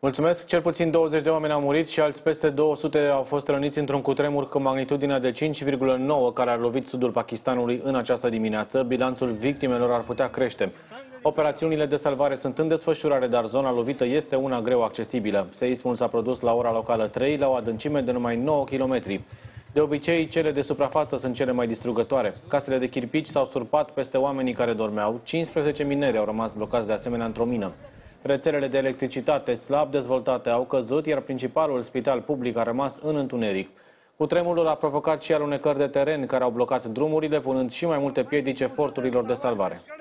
Mulțumesc. Cel puțin 20 de oameni au murit și alți peste 200 au fost răniți într-un cutremur cu magnitudinea de 5,9 care a lovit sudul Pakistanului în această dimineață. Bilanțul victimelor ar putea crește. Operațiunile de salvare sunt în desfășurare, dar zona lovită este una greu accesibilă. Seismul s-a produs la ora locală 3, la o adâncime de numai 9 km. De obicei, cele de suprafață sunt cele mai distrugătoare. Casele de chirpici s-au surpat peste oamenii care dormeau. 15 mineri au rămas blocați de asemenea într-o mină. Rețelele de electricitate slab dezvoltate au căzut, iar principalul spital public a rămas în întuneric. Cutremurul a provocat și alunecări de teren care au blocat drumurile, punând și mai multe piedici eforturilor de salvare.